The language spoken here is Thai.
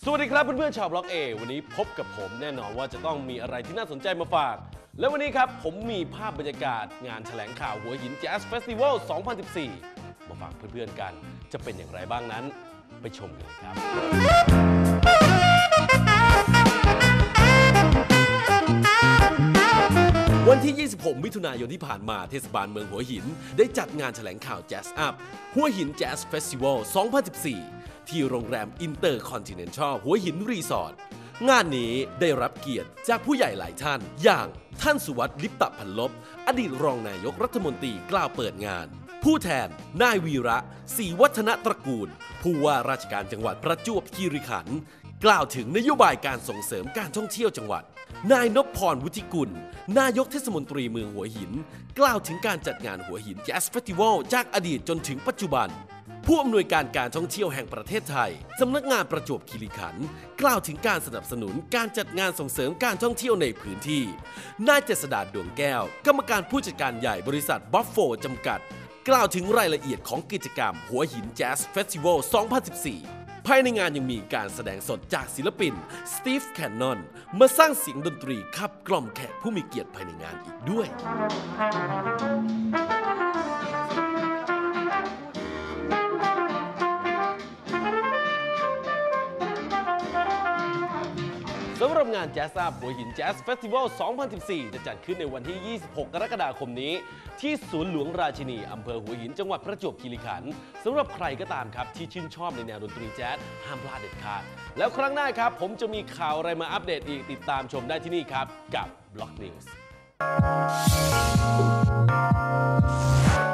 วัสดีครับเพื่อนๆชาวบล็อกเอวันนี้พบกับผมแน่นอนว่าจะต้องมีอะไรที่น่าสนใจมาฝากและวันนี้ครับผมมีภาพบรรยากาศงานแถลงข่าวหัวหินแจ๊สเฟสติวัล 2014 มาฝากเพื่อนๆกันจะเป็นอย่างไรบ้างนั้นไปชมกันเลยครับวันที่ 26 มิถุนายนที่ผ่านมาเทศบาลเมืองหัวหินได้จัดงานแถลงข่าวแจ๊สอัพหัวหินแจ๊สเฟสติวัล 2014 ที่โรงแรมอินเตอร์คอนติเนนทัลหัวหินรีสอร์ทงานนี้ได้รับเกียรติจากผู้ใหญ่หลายท่านอย่างท่านสุวัสดิ์ลิปตพันลบอดีตรองนายกรัฐมนตรีกล่าวเปิดงานผู้แทนนายวีระศรีวัฒนตระกูลผู้ว่าราชการจังหวัดประจวบคีรีขันธ์กล่าวถึงนโยบายการส่งเสริมการท่องเที่ยวจังหวัดนายนพพรวุฒิกุลนายกเทศมนตรีเมืองหัวหินกล่าวถึงการจัดงานหัวหินแจ๊สเฟสติวัลจากอดีตจนถึงปัจจุบันผู้อำนวยการการท่องเที่ยวแห่งประเทศไทยสำนักงานประจวบคีรีขันธ์กล่าวถึงการสนับสนุนการจัดงานส่งเสริมการท่องเที่ยวในพื้นที่นายเจษฎาดวงแก้วกรรมการผู้จัดการใหญ่บริษัทบัฟโฟจำกัดกล่าวถึงรายละเอียดของกิจกรรมหัวหินแจ๊สเฟสติวัล 2014 ภายในงานยังมีการแสดงสดจากศิลปินสตีฟแคนนอนมาสร้างเสียงดนตรีขับกล่อมแขกผู้มีเกียรติภายในงานอีกด้วยสำหรับงานแจ๊สอัพหัวหินแจ๊สเฟสติวัล 2014 จะจัดขึ้นในวันที่ 26 กรกฎาคมนี้ที่ศูนย์หลวงราชินีอำเภอหัวหินจังหวัดประจวบคีรีขันธ์สำหรับใครก็ตามครับที่ชื่นชอบในแนวดนตรีแจ๊สห้ามพลาดเด็ดขาดแล้วครั้งหน้าครับผมจะมีข่าวอะไรมาอัปเดตอีกติดตามชมได้ที่นี่ครับกับ Block News